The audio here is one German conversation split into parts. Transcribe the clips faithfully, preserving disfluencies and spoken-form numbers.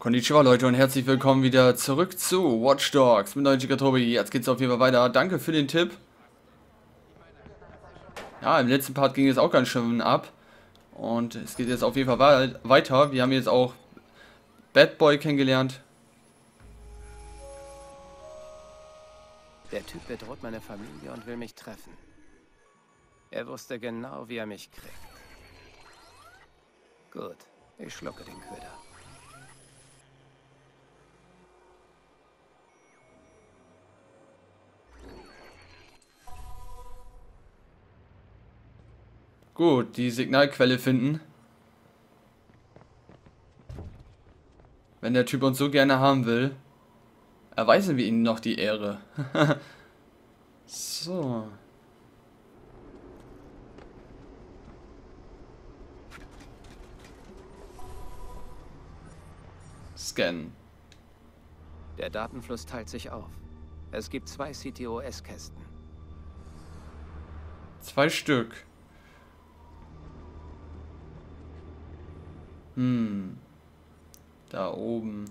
Konnichiwa Leute und herzlich willkommen wieder zurück zu Watch Dogs mit neuen Tobi. Jetzt geht's auf jeden Fall weiter. Danke für den Tipp. Ja, im letzten Part ging es auch ganz schön ab. Und es geht jetzt auf jeden Fall weiter. Wir haben jetzt auch Bad Boy kennengelernt. Der Typ bedroht meine Familie und will mich treffen. Er wusste genau, wie er mich kriegt. Gut, ich schlucke den Köder. Gut, die Signalquelle finden. Wenn der Typ uns so gerne haben will, erweisen wir ihm noch die Ehre. So. Scannen. Der Datenfluss teilt sich auf. Es gibt zwei C T O S-Kästen. Zwei Stück. Hm. Da oben.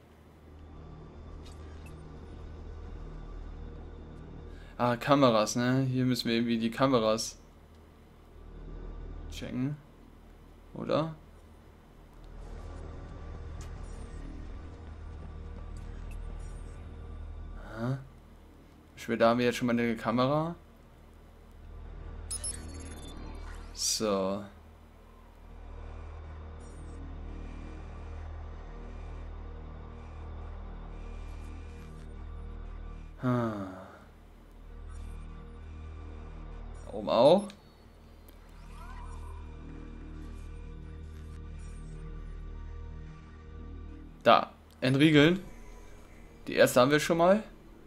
Ah, Kameras, ne? Hier müssen wir irgendwie die Kameras checken. Oder? Aha. Da haben wir jetzt schon mal eine Kamera. So. Hm. Da oben auch. Da. Entriegeln. Die erste haben wir schon mal.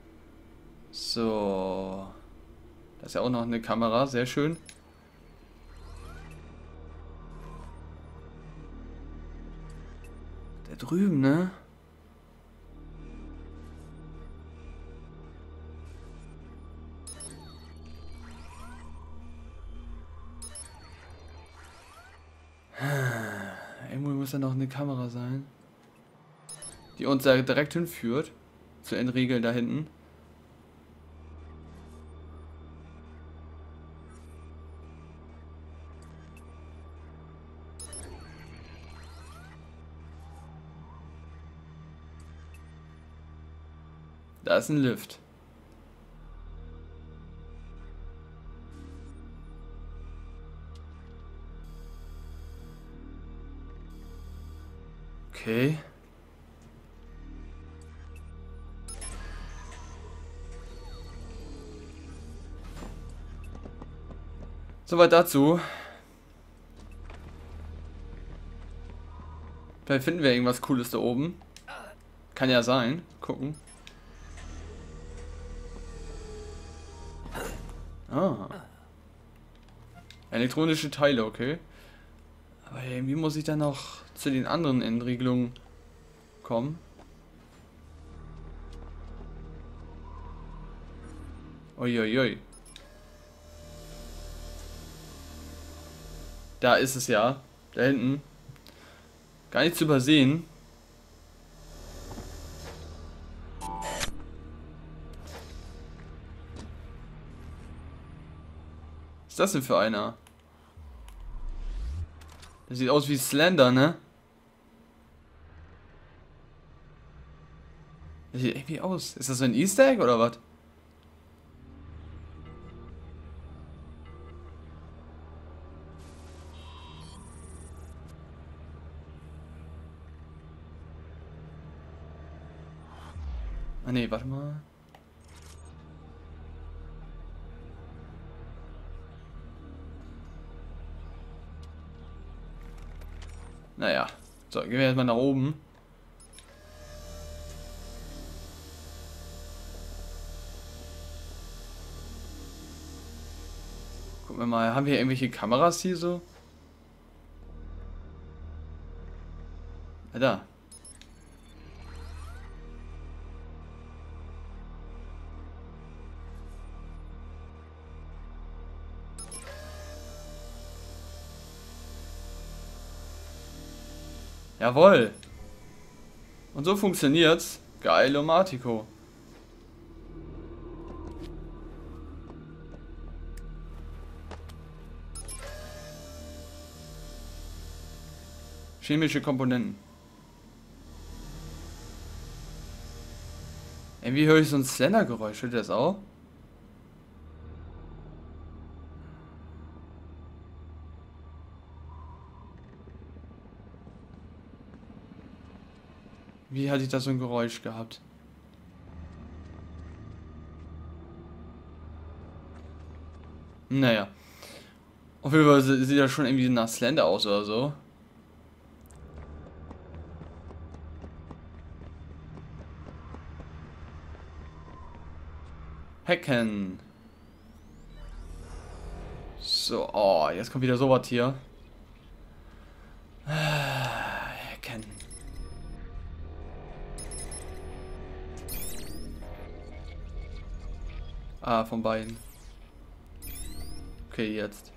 So. Da ist ja auch noch eine Kamera. Sehr schön. Da drüben, ne? Irgendwo muss da noch eine Kamera sein, die uns da direkt hinführt. Zu entriegeln da hinten. Da ist ein Lift. Okay. Soweit dazu. Vielleicht finden wir irgendwas Cooles da oben. Kann ja sein. Gucken. Ah. Elektronische Teile, okay. Aber irgendwie muss ich dann noch zu den anderen Entriegelungen kommen. Uiuiui. Da ist es ja. Da hinten. Gar nicht zu übersehen. Was ist das denn für einer? Der sieht aus wie Slender, ne? Der sieht irgendwie aus. Ist das so ein Easter Egg oder was? Ah ne, warte mal. Naja. So, gehen wir jetzt mal nach oben. Gucken wir mal, haben wir irgendwelche Kameras hier so? Ah, da. Jawohl. Und so funktioniert's. Geilo Matiko. Chemische Komponenten. Irgendwie höre ich so ein Slender-Geräusch. Hört ihr das auch? Wie hatte ich da so ein Geräusch gehabt? Naja. Auf jeden Fall sieht das schon irgendwie nach Slender aus oder so. Hacken. So, oh, jetzt kommt wieder sowas hier. Hacken. Ah, von beiden. Okay, jetzt.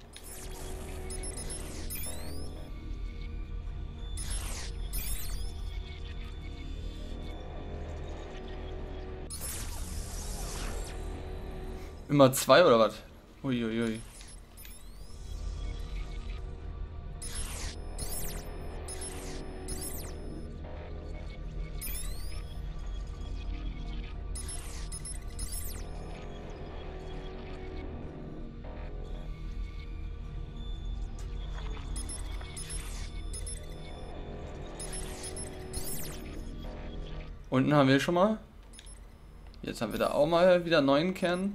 Immer zwei oder was? Uiuiui. Unten haben wir schon mal. Jetzt haben wir da auch mal wieder einen neuen Kern.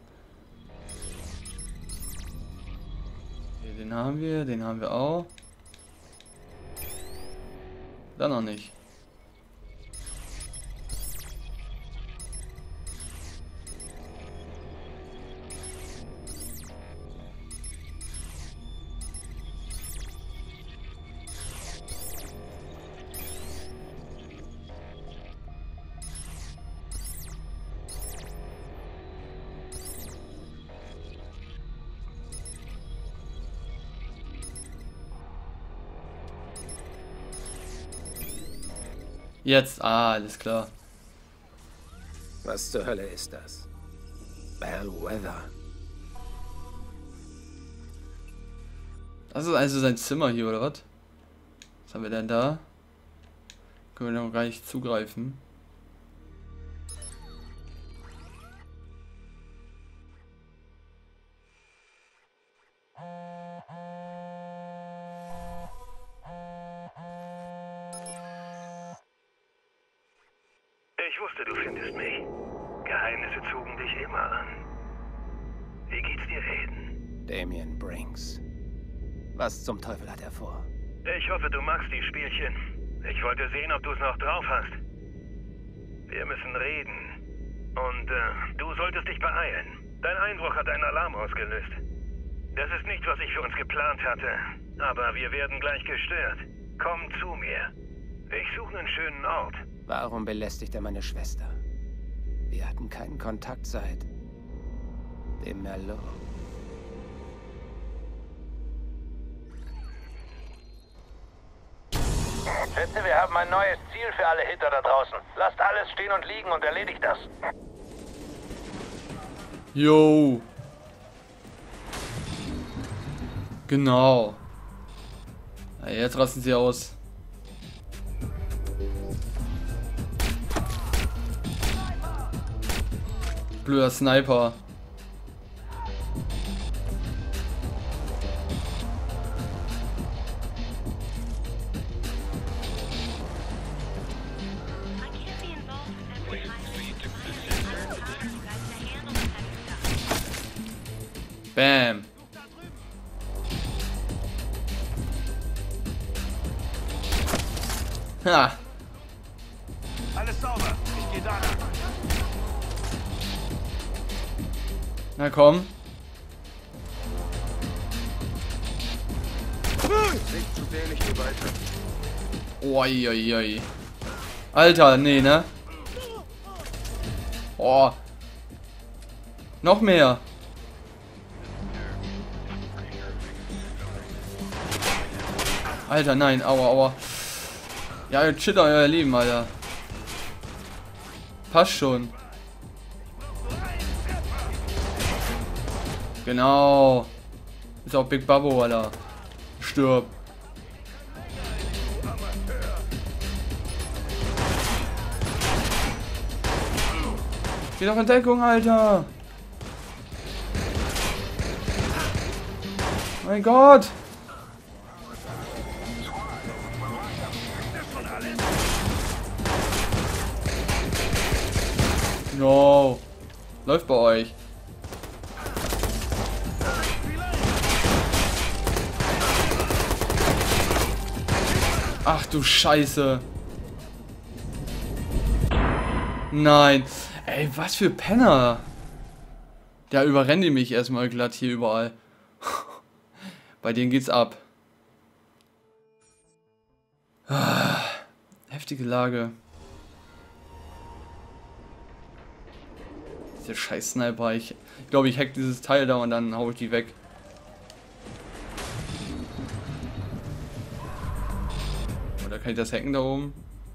Hier, den haben wir, den haben wir auch. Dann noch nicht. Jetzt, ah, alles klar. Was zur Hölle ist das? Bellwether. Das ist also sein Zimmer hier, oder was? Was haben wir denn da? Können wir noch gar nicht zugreifen. Ich wusste, du findest mich. Geheimnisse zogen dich immer an. Wie geht's dir, Aiden? Damien Brinks. Was zum Teufel hat er vor? Ich hoffe, du magst die Spielchen. Ich wollte sehen, ob du es noch drauf hast. Wir müssen reden. Und äh, du solltest dich beeilen. Dein Einbruch hat einen Alarm ausgelöst. Das ist nicht, was ich für uns geplant hatte. Aber wir werden gleich gestört. Komm zu mir. Ich suche einen schönen Ort. Warum belästigt er meine Schwester? Wir hatten keinen Kontakt seit dem Merlot. Schätze, wir haben ein neues Ziel für alle Hitter da draußen. Lasst alles stehen und liegen und erledigt das. Jo. Genau. Na, jetzt rasten sie aus. Blöder Sniper. Bam. Ha. Alles sauber. Ich gehe da lang. Na komm. Nicht zu wenig, geh weiter. Oi, oi, oi. Alter, nee, ne? Oh. Noch mehr. Alter, nein, aua, aua. Ja, ihr chillt euer Leben, Alter. Passt schon. Genau. Ist auch Big Babbo, Alter. Stirb. Geh doch in Deckung, Alter. Mein Gott. No. Läuft bei euch. Ach du Scheiße. Nein. Ey, was für Penner. Der überrennt mich erstmal glatt hier überall. Bei denen geht's ab. Ah, heftige Lage. Dieser scheiß Sniper. Ich glaube, ich hack dieses Teil da und dann hau ich die weg. Oder kann ich das hacken da oben?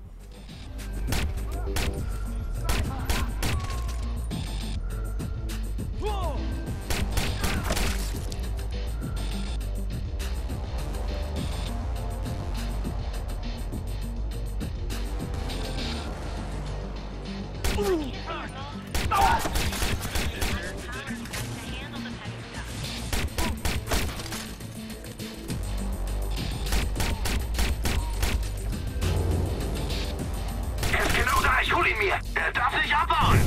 Ich hol ihn mir! Er darf nicht abbauen!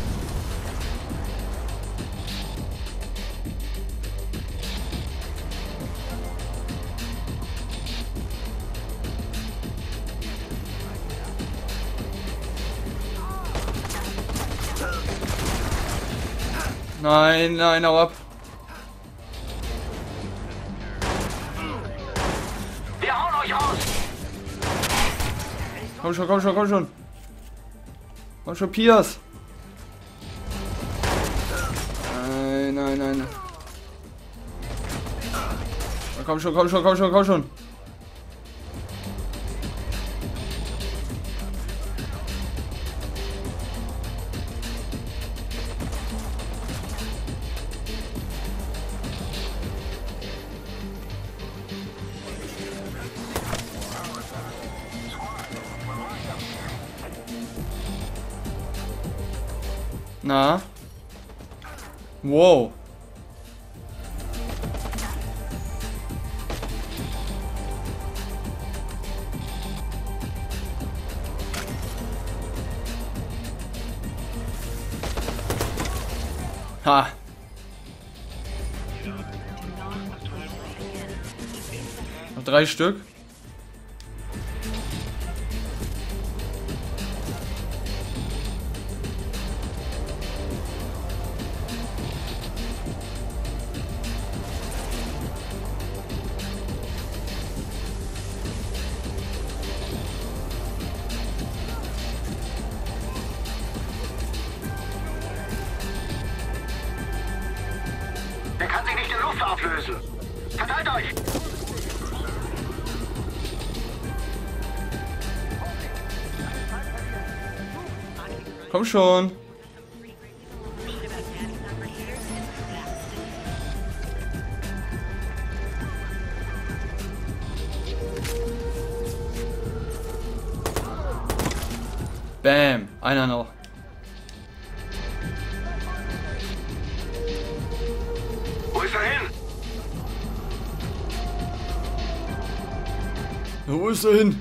Nein, nein, hau ab. Wir hauen euch raus! Komm schon, komm schon, komm schon. Komm schon, Piers. Nein, nein, nein. Komm schon, komm schon, komm schon, komm schon. Na? Wow. Ha. Noch drei Stück. Der kann sich nicht in Luft auflösen. Verteilt euch! Komm schon. Bam, einer noch. Wo ist er hin? Wo ist er hin?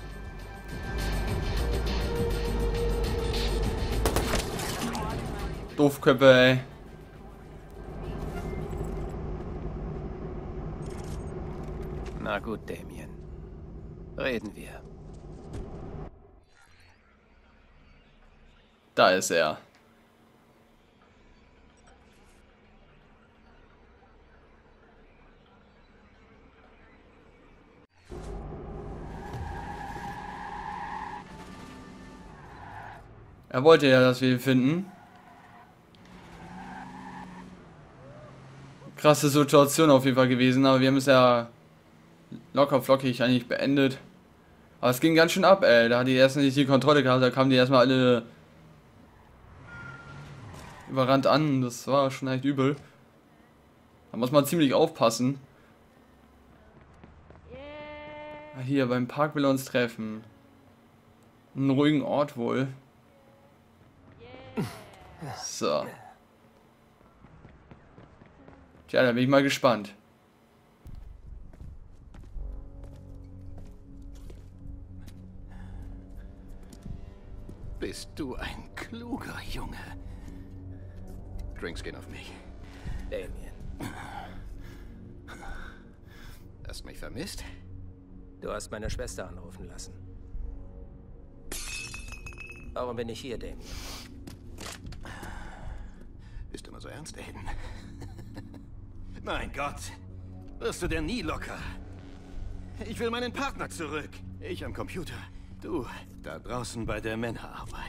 Doofköppe, ey. Na gut, Damien. Reden wir. Da ist er. Er wollte ja, dass wir ihn finden. Krasse Situation auf jeden Fall gewesen, aber wir haben es ja locker flockig eigentlich beendet. Aber es ging ganz schön ab, ey. Da hat die erst nicht die Kontrolle gehabt, da kamen die erstmal alle überrannt an. Das war schon echt übel. Da muss man ziemlich aufpassen. Hier, beim Park will er uns treffen. Einen ruhigen Ort wohl. So. Tja, da bin ich mal gespannt. Bist du ein kluger Junge? Drinks gehen auf mich. Damien, Hast mich vermisst? du hast meine Schwester anrufen lassen. Warum bin ich hier, Damien? Bist du immer so ernst, Aiden? Mein Gott, wirst du denn nie locker? Ich will meinen Partner zurück. Ich am Computer. Du da draußen bei der Männerarbeit.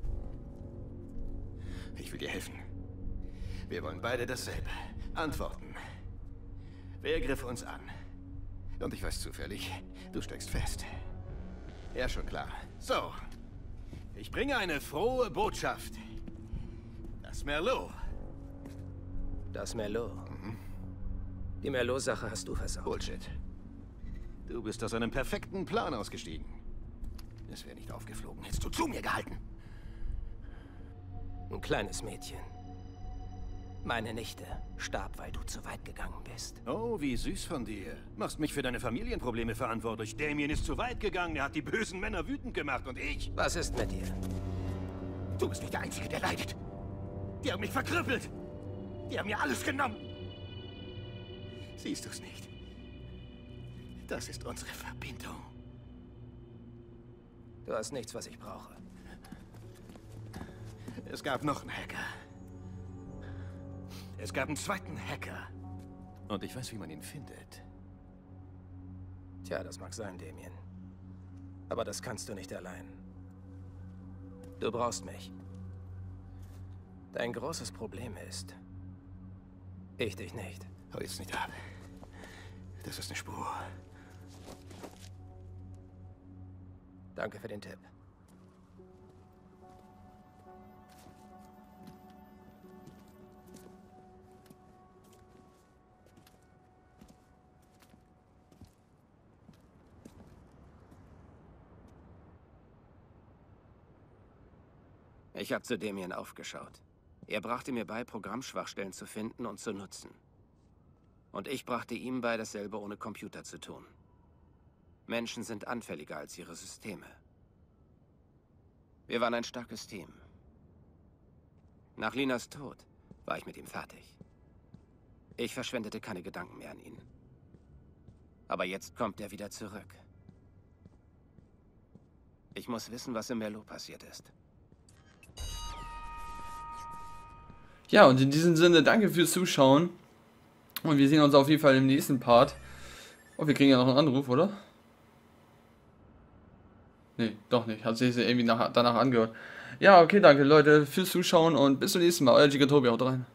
Ich will dir helfen. Wir wollen beide dasselbe. Antworten. Wer griff uns an? Und ich weiß zufällig, du steckst fest. Ja, schon klar. So. Ich bringe eine frohe Botschaft. Das Merlot. Das Merlot. Mhm. Die Merlot-Sache hast du versaut. Bullshit. Du bist aus einem perfekten Plan ausgestiegen. Es wäre nicht aufgeflogen. Hättest du zu mir gehalten. Ein kleines Mädchen. Meine Nichte starb, weil du zu weit gegangen bist. Oh, wie süß von dir. Machst mich für deine Familienprobleme verantwortlich. Damien ist zu weit gegangen. Er hat die bösen Männer wütend gemacht. Und ich? Was ist mit dir? Du bist nicht der Einzige, der leidet. Die haben mich verkrüppelt. Die haben mir alles genommen. Siehst du es nicht? Das ist unsere Verbindung. Du hast nichts, was ich brauche. Es gab noch einen Hacker. Es gab einen zweiten Hacker. Und ich weiß, wie man ihn findet. Tja, das mag sein, Damien. Aber das kannst du nicht allein. Du brauchst mich. Dein großes Problem ist, ich dich nicht. Hau jetzt nicht ab. Das ist eine Spur. Danke für den Tipp. Ich habe zu Damien aufgeschaut. Er brachte mir bei, Programmschwachstellen zu finden und zu nutzen. Und ich brachte ihm bei, dasselbe ohne Computer zu tun. Menschen sind anfälliger als ihre Systeme. Wir waren ein starkes Team. Nach Linas Tod war ich mit ihm fertig. Ich verschwendete keine Gedanken mehr an ihn. Aber jetzt kommt er wieder zurück. Ich muss wissen, was im Merlot passiert ist. Ja, und in diesem Sinne, danke fürs Zuschauen. Und wir sehen uns auf jeden Fall im nächsten Part. Oh, wir kriegen ja noch einen Anruf, oder? Nee, doch nicht. Hat sich irgendwie nach, danach angehört. Ja, okay, danke Leute fürs Zuschauen und bis zum nächsten Mal. Euer Giga Tobi, haut rein.